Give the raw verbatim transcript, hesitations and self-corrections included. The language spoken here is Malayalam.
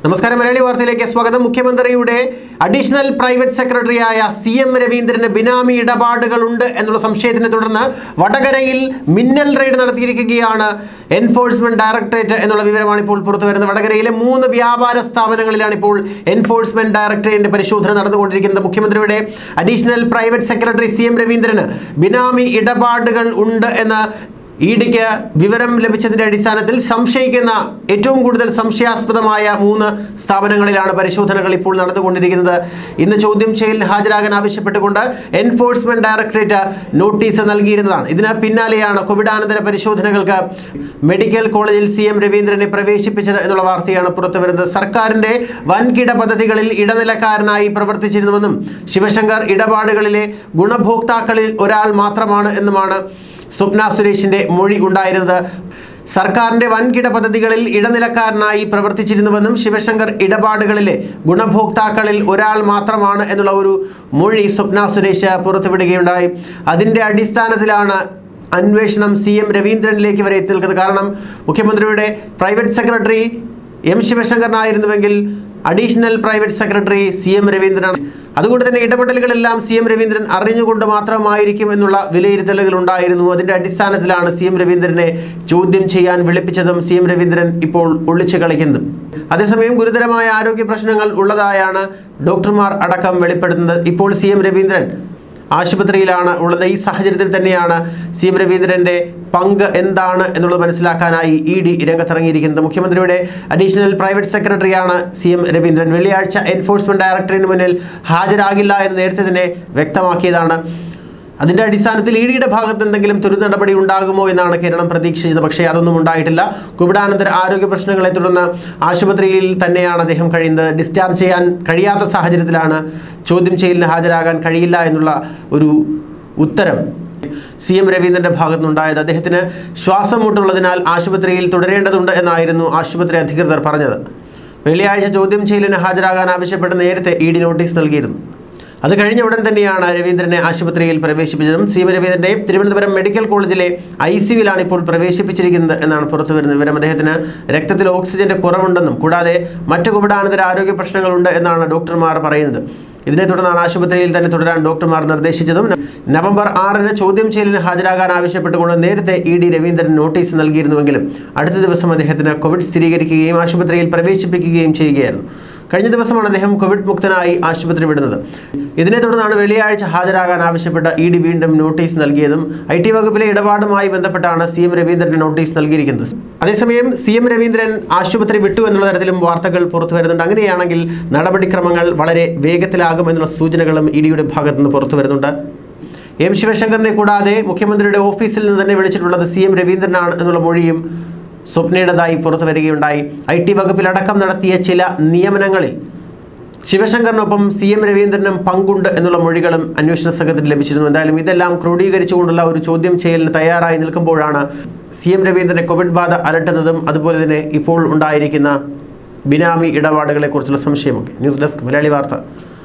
നമസ്കാരം, മലയാളി വാർത്തയിലേക്ക് സ്വാഗതം. മുഖ്യമന്ത്രിയുടെ അഡീഷണൽ പ്രൈവറ്റ് സെക്രട്ടറിയായ സി എം രവീന്ദ്രന് ബിനാമി ഇടപാടുകളുണ്ട് എന്നുള്ള സംശയത്തിനെ തുടർന്ന് വടകരയിൽ മിന്നൽ റെയ്ഡ് നടത്തിയിരിക്കുകയാണ് എൻഫോഴ്സ്മെന്റ് ഡയറക്ടറേറ്റ് എന്നുള്ള വിവരമാണ് ഇപ്പോൾ പുറത്തു വരുന്നത്. വടകരയിലെ മൂന്ന് വ്യാപാര സ്ഥാപനങ്ങളിലാണ് ഇപ്പോൾ എൻഫോഴ്സ്മെന്റ് ഡയറക്ടറേറ്റിന്റെ പരിശോധന നടന്നുകൊണ്ടിരിക്കുന്നത്. മുഖ്യമന്ത്രിയുടെ additional private secretary C M രവീന്ദ്രന് ബിനാമി ഇടപാടുകൾ ഉണ്ട് എന്ന ഇ ഡിക്ക് വിവരം ലഭിച്ചതിന്റെ അടിസ്ഥാനത്തിൽ സംശയിക്കുന്ന ഏറ്റവും കൂടുതൽ സംശയാസ്പദമായ മൂന്ന് സ്ഥാപനങ്ങളിലാണ് പരിശോധനകൾ ഇപ്പോൾ നടന്നുകൊണ്ടിരിക്കുന്നത്. ഇന്ന് ചോദ്യം ചെയ്യലിൽ ഹാജരാകാൻ ആവശ്യപ്പെട്ടുകൊണ്ട് എൻഫോഴ്സ്മെന്റ് ഡയറക്ടറേറ്റ് നോട്ടീസ് നൽകിയിരുന്നതാണ്. ഇതിന് പിന്നാലെയാണ് കോവിഡാനന്തര പരിശോധനകൾക്ക് മെഡിക്കൽ കോളേജിൽ സി എം രവീന്ദ്രനെ പ്രവേശിപ്പിച്ചത് എന്നുള്ള വാർത്തയാണ് പുറത്തുവരുന്നത്. സർക്കാരിന്റെ വൻകിട പദ്ധതികളിൽ ഇടനിലക്കാരനായി പ്രവർത്തിച്ചിരുന്നുവെന്നും ശിവശങ്കർ ഇടപാടുകളിലെ ഗുണഭോക്താക്കളിൽ ഒരാൾ മാത്രമാണ് എന്നുമാണ് സ്വപ്ന സുരേഷിന്റെ മൊഴി ഉണ്ടായിരുന്നത്. സർക്കാരിന്റെ വൻകിട പദ്ധതികളിൽ ഇടനിലക്കാരനായി പ്രവർത്തിച്ചിരുന്നുവെന്നും ശിവശങ്കർ ഇടപാടുകളിലെ ഗുണഭോക്താക്കളിൽ ഒരാൾ മാത്രമാണ് എന്നുള്ള ഒരു മൊഴി സ്വപ്ന സുരേഷ് പുറത്തുവിടുകയുണ്ടായി. അതിൻ്റെ അടിസ്ഥാനത്തിലാണ് അന്വേഷണം സി എം രവീന്ദ്രനിലേക്ക് വരെ എത്തി നിൽക്കുന്നത്. കാരണം മുഖ്യമന്ത്രിയുടെ പ്രൈവറ്റ് സെക്രട്ടറി എം ശിവശങ്കരനായിരുന്നുവെങ്കിൽ additional private secretary C M രവീന്ദ്രനാണ്. അതുകൊണ്ട് തന്നെ ഇടപെടലുകളെല്ലാം സി എം രവീന്ദ്രൻ അറിഞ്ഞുകൊണ്ട് മാത്രമായിരിക്കും എന്നുള്ള വിലയിരുത്തലുകൾ ഉണ്ടായിരുന്നു. അതിൻ്റെ അടിസ്ഥാനത്തിലാണ് സി എം രവീന്ദ്രനെ ചോദ്യം ചെയ്യാൻ വിളിപ്പിച്ചതും സി എം രവീന്ദ്രൻ ഇപ്പോൾ ഒളിച്ചു കളിക്കുന്നതും. അതേസമയം ഗുരുതരമായ ആരോഗ്യ പ്രശ്നങ്ങൾ ഉള്ളതായാണ് ഡോക്ടർമാർ അടക്കം വെളിപ്പെടുത്തുന്നത്. ഇപ്പോൾ സി എം രവീന്ദ്രൻ ആശുപത്രിയിലാണ് ഉള്ളത്. ഈ സാഹചര്യത്തിൽ തന്നെയാണ് സി എം രവീന്ദ്രൻ്റെ പങ്ക് എന്താണ് എന്നുള്ളത് മനസ്സിലാക്കാനായി ഇ ഡി രംഗത്തിറങ്ങിയിരിക്കുന്നത്. മുഖ്യമന്ത്രിയുടെ അഡീഷണൽ പ്രൈവറ്റ് സെക്രട്ടറിയാണ് സി എം രവീന്ദ്രൻ. വെള്ളിയാഴ്ച എൻഫോഴ്സ്മെന്റ് ഡയറക്ടറേറ്റിന് മുന്നിൽ ഹാജരാകില്ല എന്ന് നേരത്തെ തന്നെ വ്യക്തമാക്കിയതാണ്. അതിൻ്റെ അടിസ്ഥാനത്തിൽ ഇ ഡിയുടെ ഭാഗത്ത് എന്തെങ്കിലും തുരിത നടപടി ഉണ്ടാകുമോ എന്നാണ് കേരളം പ്രതീക്ഷിച്ചത്. പക്ഷേ അതൊന്നും ഉണ്ടായിട്ടില്ല. കോവിഡാനന്തര ആരോഗ്യ പ്രശ്നങ്ങളെ തുടർന്ന് ആശുപത്രിയിൽ തന്നെയാണ് അദ്ദേഹം കഴിയുന്നത്. ഡിസ്ചാർജ് ചെയ്യാൻ കഴിയാത്ത സാഹചര്യത്തിലാണ് ചോദ്യം ചെയ്യലിന് ഹാജരാകാൻ കഴിയില്ല എന്നുള്ള ഒരു ഉത്തരം സി എം രവീന്ദ്രൻ്റെ ഭാഗത്തുനിന്നുണ്ടായത്. അദ്ദേഹത്തിന് ശ്വാസം മുട്ടുള്ളതിനാൽ ആശുപത്രിയിൽ തുടരേണ്ടതുണ്ട് എന്നായിരുന്നു ആശുപത്രി അധികൃതർ പറഞ്ഞത്. വെള്ളിയാഴ്ച ചോദ്യം ചെയ്യലിന് ഹാജരാകാൻ ആവശ്യപ്പെട്ട് നേരത്തെ ഇ ഡി നോട്ടീസ് നൽകിയിരുന്നു. അത് കഴിഞ്ഞ ഉടൻ തന്നെയാണ് രവീന്ദ്രനെ ആശുപത്രിയിൽ പ്രവേശിപ്പിച്ചതും. സി എം രവീന്ദ്രനെ തിരുവനന്തപുരം മെഡിക്കൽ കോളേജിലെ ഐ സിയുവിലാണ് ഇപ്പോൾ പ്രവേശിപ്പിച്ചിരിക്കുന്നത് എന്നാണ് പുറത്തു വരുന്ന വിവരം. അദ്ദേഹത്തിന് രക്തത്തിൽ ഓക്സിജന്റെ കുറവുണ്ടെന്നും കൂടാതെ മറ്റ് കോവിഡാനന്തര ആരോഗ്യ പ്രശ്നങ്ങളുണ്ട് എന്നാണ് ഡോക്ടർമാർ പറയുന്നത്. ഇതിനെ തുടർന്നാണ് ആശുപത്രിയിൽ തന്നെ തുടരാൻ ഡോക്ടർമാർ നിർദ്ദേശിച്ചതും. നവംബർ ആറിന് ചോദ്യം ചെയ്യലിന് ഹാജരാകാൻ ആവശ്യപ്പെട്ടുകൊണ്ട് നേരത്തെ ഇ ഡി രവീന്ദ്രൻ നോട്ടീസ് നൽകിയിരുന്നുവെങ്കിലും അടുത്ത ദിവസം അദ്ദേഹത്തിന് കോവിഡ് സ്ഥിരീകരിക്കുകയും ആശുപത്രിയിൽ പ്രവേശിപ്പിക്കുകയും ചെയ്യുകയായിരുന്നു. കഴിഞ്ഞ ദിവസമാണ് അദ്ദേഹം കോവിഡ് മുക്തനായി ആശുപത്രി വിടുന്നത്. ഇതിനെ തുടർന്നാണ് വെള്ളിയാഴ്ച ഹാജരാകാൻ ആവശ്യപ്പെട്ട ഇ ഡി വീണ്ടും നോട്ടീസ് നൽകിയതും. ഐ ടി വകുപ്പിലെ ഇടപാടുമായി ബന്ധപ്പെട്ടാണ് സി എം രവീന്ദ്രൻ നോട്ടീസ് നൽകിയിരിക്കുന്നത്. അതേസമയം സി എം രവീന്ദ്രൻ ആശുപത്രി വിട്ടു എന്നുള്ള തരത്തിലും വാർത്തകൾ പുറത്തു വരുന്നുണ്ട്. അങ്ങനെയാണെങ്കിൽ നടപടിക്രമങ്ങൾ വളരെ വേഗത്തിലാകും എന്നുള്ള സൂചനകളും ഇ ഡിയുടെ ഭാഗത്തു നിന്ന് പുറത്തു വരുന്നുണ്ട്. എം ശിവശങ്കറിനെ കൂടാതെ മുഖ്യമന്ത്രിയുടെ ഓഫീസിൽ നിന്ന് തന്നെ വിളിച്ചിട്ടുള്ളത് സി എം രവീന്ദ്രനാണ് എന്നുള്ള മൊഴിയും സ്വപ്നയുടേതായി പുറത്തു വരികയുണ്ടായി. ഐ ടി വകുപ്പിലടക്കം നടത്തിയ ചില നിയമനങ്ങളിൽ ശിവശങ്കറിനൊപ്പം സി എം രവീന്ദ്രനും പങ്കുണ്ട് എന്നുള്ള മൊഴികളും അന്വേഷണ സംഘത്തിന് ലഭിച്ചിരുന്നു. എന്തായാലും ഇതെല്ലാം ക്രോഡീകരിച്ചുകൊണ്ടുള്ള ഒരു ചോദ്യം ചെയ്യലിന് തയ്യാറായി നിൽക്കുമ്പോഴാണ് സി എം രവീന്ദ്രനെ കോവിഡ് ബാധ അലട്ടുന്നതും അതുപോലെ തന്നെ ഇപ്പോൾ ഉണ്ടായിരിക്കുന്ന ബിനാമി ഇടപാടുകളെക്കുറിച്ചുള്ള സംശയമൊക്കെ. ന്യൂസ് ഡെസ്ക് മലയാളി വാർത്ത.